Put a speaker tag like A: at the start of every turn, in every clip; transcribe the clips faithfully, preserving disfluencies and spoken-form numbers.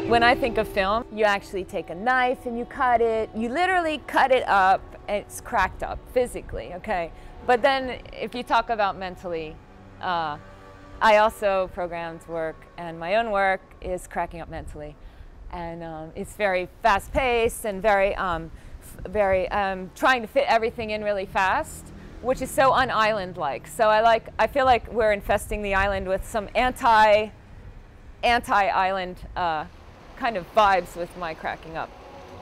A: When I think of film, you actually take a knife and you cut it. You literally cut it up, it's cracked up physically, okay? But then if you talk about mentally, uh, I also programmed work, and my own work is cracking up mentally. And um, it's very fast-paced and very, um, very um, trying to fit everything in really fast, which is so un-island-like. So I like, I feel like we're infesting the island with some anti, anti-island uh, kind of vibes with my cracking up.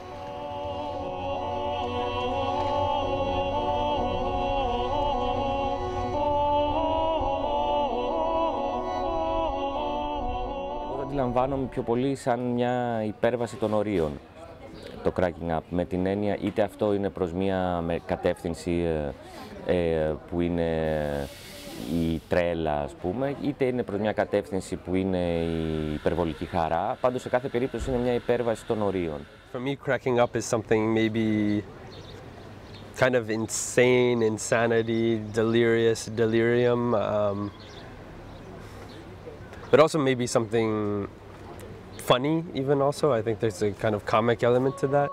B: Αντιλαμβάνομαι πιο πολύ σαν μια υπέρβαση των ορίων, το cracking up, με την έννοια είτε αυτό είναι προς μια κατεύθυνση ε, ε, που είναι η τρέλα, ας πούμε, είτε είναι προς μια κατεύθυνση που είναι η υπερβολική χαρά. Πάντως σε κάθε περίπτωση είναι μια υπέρβαση των ορίων.
C: For me, cracking up is something maybe kind of insane, insanity, delirious, delirium. Um, But also maybe something funny even also. I think there's a kind of comic element to that.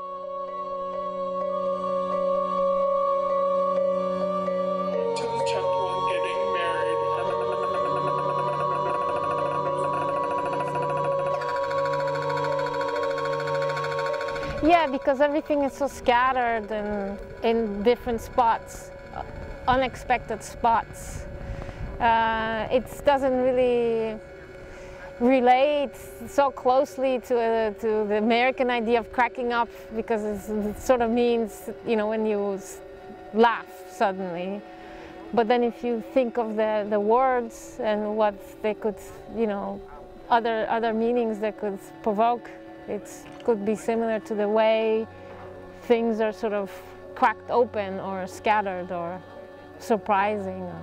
D: Yeah, because everything is so scattered and in different spots, unexpected spots. Uh, it doesn't really relate so closely to, uh, to the American idea of cracking up, because it's, it sort of means, you know, when you laugh suddenly. But then if you think of the, the words and what they could, you know, other, other meanings they could provoke, it could be similar to the way things are sort of cracked open or scattered or surprising. Or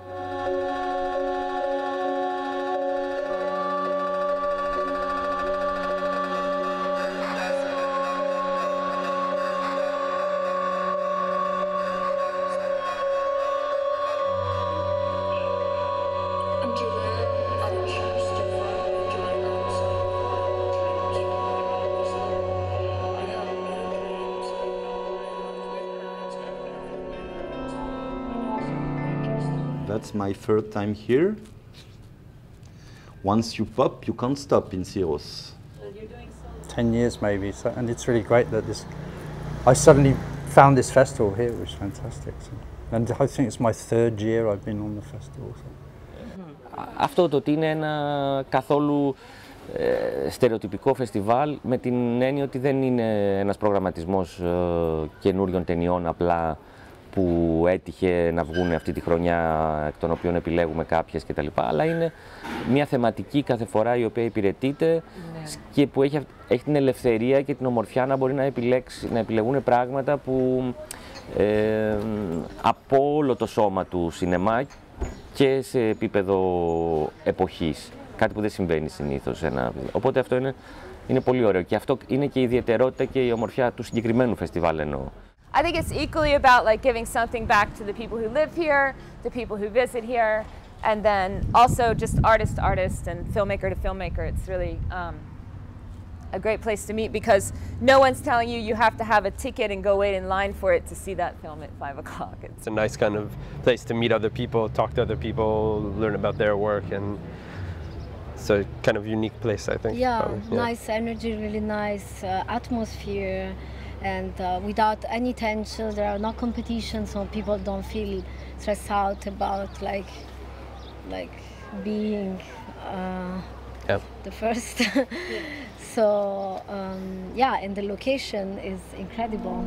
E: That's my third time here. Once you pop, you can't stop in Syros.
F: Ten years maybe, so, and it's really great that this. I suddenly found this festival here, which was fantastic. So, and I think it's my third year I've been on the festival. So.
B: Αυτό το ότι είναι ένα καθόλου ε, στερεοτυπικό φεστιβάλ, με την έννοια ότι δεν είναι ένας προγραμματισμός ε, καινούριων ταινιών απλά που έτυχε να βγουν αυτή τη χρονιά, εκ των οποίων επιλέγουμε κάποιες κτλ. Αλλά είναι μια θεματική κάθε φορά η οποία υπηρετείται, ναι, και που έχει, έχει την ελευθερία και την ομορφιά να μπορεί να, επιλέξει, να επιλεγούν πράγματα που ε, από όλο το σώμα του σινεμά και σε επίπεδο εποχής. Κάτι που δεν συμβαίνει συνήθως. Ένα... Οπότε αυτό είναι, είναι πολύ ωραίο και αυτό είναι και η ιδιαιτερότητα και η ομορφιά του συγκεκριμένου φεστιβάλ εννοώ.
A: I think it's equally about like giving something back to the people who live here, the people who visit here, and then also just artist to artist and filmmaker to filmmaker. It's really um, a great place to meet because no one's telling you you have to have a ticket and go wait in line for it to see that film at five o'clock.
C: It's a nice kind of place to meet other people, talk to other people, learn about their work, and it's a kind of unique place, I think.
G: Yeah,
C: yeah.
G: Nice energy, really nice uh, atmosphere. And uh, without any tension, there are no competitions, so people don't feel stressed out about like, like being uh,
C: yep.
G: the first. So um, yeah, and the location is incredible.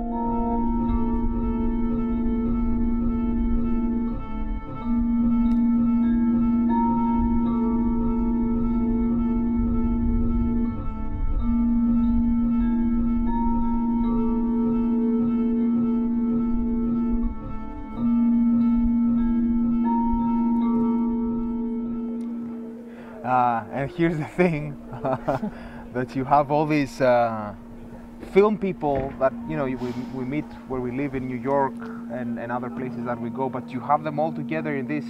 H: Uh, and here's the thing, that you have all these uh, film people that, you know, we, we meet where we live in New York and, and other places that we go, but you have them all together in this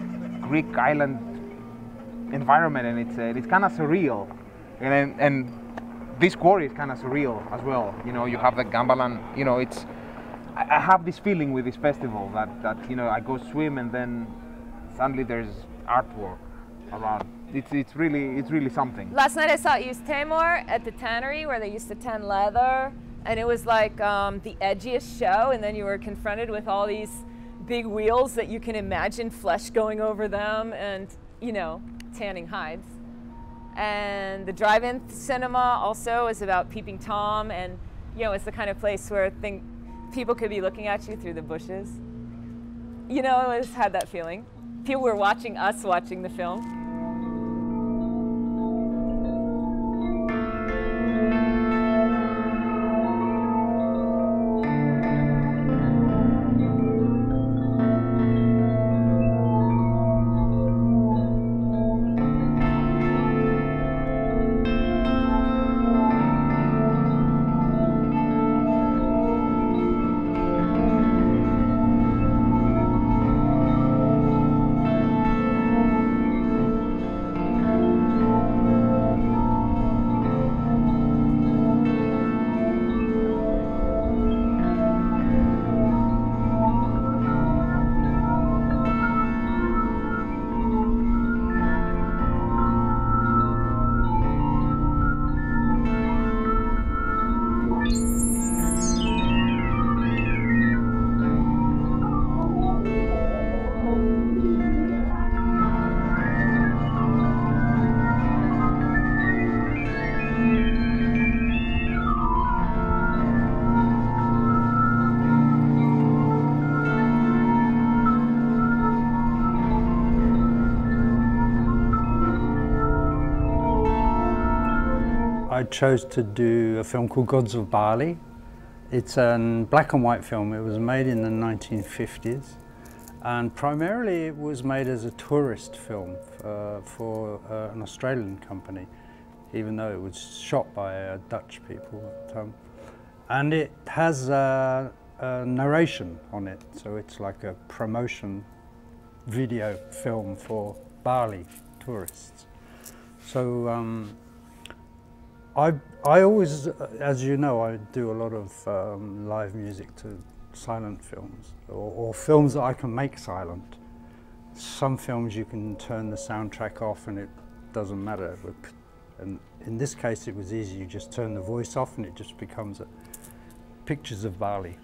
H: Greek island environment, and it's, uh, it's kind of surreal. And, and this quarry is kind of surreal as well. You know, you have the Gambalan. You know, it's. I, I have this feeling with this festival that that you know I go swim and then suddenly there's artwork around. It's it's really it's really something.
A: Last night I saw East Timor at the tannery where they used to tan leather, and it was like um, the edgiest show. And then you were confronted with all these big wheels that you can imagine flesh going over them, and you know, tanning hides. And the drive-in cinema also is about Peeping Tom, and you know, it's the kind of place where think people could be looking at you through the bushes. You know, I always had that feeling. People were watching us watching the film.
F: I chose to do a film called Gods of Bali. It's a black and white film. It was made in the nineteen fifties, and primarily it was made as a tourist film uh, for uh, an Australian company, even though it was shot by uh, Dutch people at the time. And it has a, a narration on it, so it's like a promotion video film for Bali tourists. So um, I, I always, as you know, I do a lot of um, live music to silent films, or, or films that I can make silent. Some films you can turn the soundtrack off and it doesn't matter. And in this case it was easy, you just turn the voice off and it just becomes a, pictures of Bali.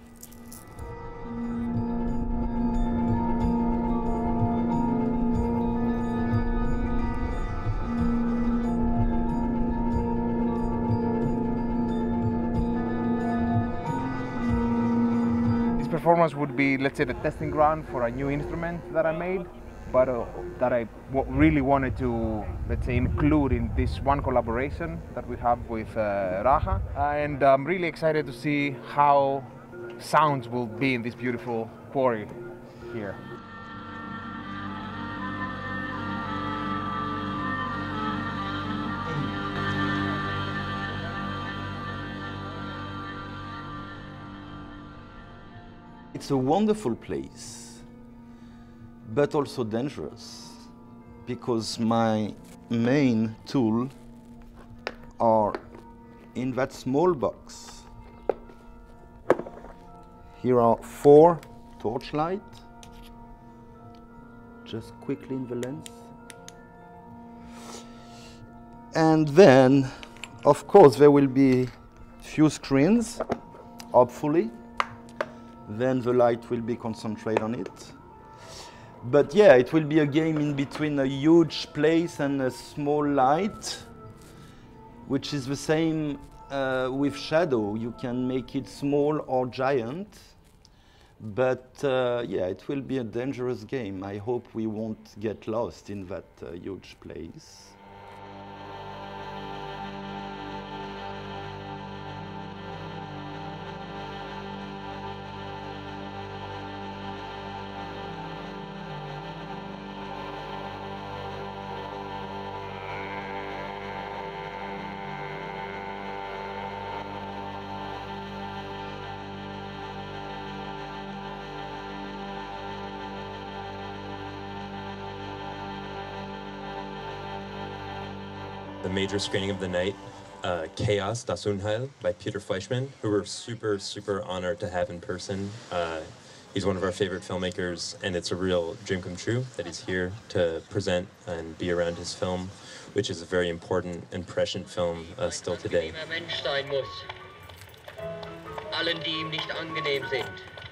H: Performance would be, let's say, the testing ground for a new instrument that I made, but uh, that I w really wanted to, let's say, include in this one collaboration that we have with uh, Raha. And I'm really excited to see how sounds will be in this beautiful quarry here.
E: It's a wonderful place, but also dangerous, because my main tool are in that small box. Here are four torchlight, just quickly in the lens. And then, of course, there will be few screens, hopefully. Then the light will be concentrated on it. But yeah, it will be a game in between a huge place and a small light, which is the same uh, with shadow. You can make it small or giant. But uh, yeah, it will be a dangerous game. I hope we won't get lost in that uh, huge place.
I: The major screening of the night uh, Chaos, Das Unheil by Peter Fleischman, who we're super, super honored to have in person. Uh, he's one of our favorite filmmakers, and it's a real dream come true that he's here to present and be around his film, which is a very important and prescient film uh, still today.
J: Mensch sein muss. Allen, die ihm nicht angenehm sind.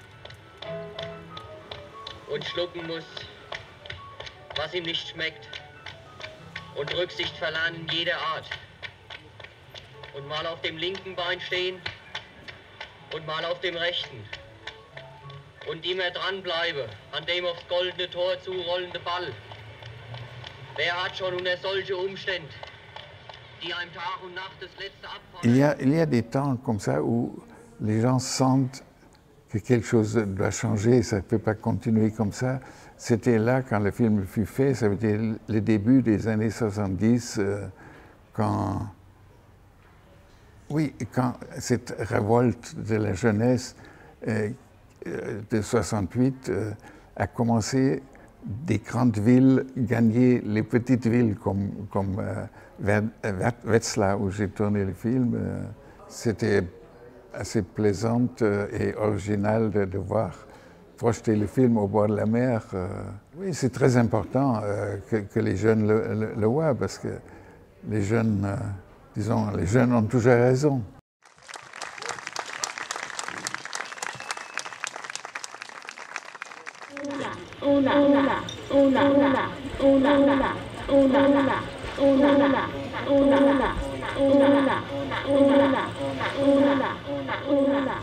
J: Und schlucken muss, was ihm nicht schmeckt. Und Rücksicht verlernen jeder Art. Und mal auf dem linken Bein stehen und mal auf dem rechten. Und immer dranbleibe an dem aufs goldene Tor zurollende Ball. Wer hat schon unter solche Umstände, die einem Tag und Nacht das letzte abfallen?
K: Il y a, il y a des temps comme ça où les gens sentent que quelque chose doit changer, ça ne peut pas continuer comme ça. C'était là quand le film fut fait, ça veut dire le début des années soixante-dix, euh, quand, oui, quand cette révolte de la jeunesse euh, de soixante-huit euh, a commencé, des grandes villes gagner les petites villes comme, comme euh, Wetzlar où j'ai tourné le film. Euh, C'était assez plaisant euh, et original de, de voir projeter le film au bord de la mer. Euh, oui, c'est très important euh, que, que les jeunes le, le, le voient parce que les jeunes, euh, disons, les jeunes ont toujours raison. Una, una, una, una, una, una, una, una, una, una, una, una, una, una, una, una, una,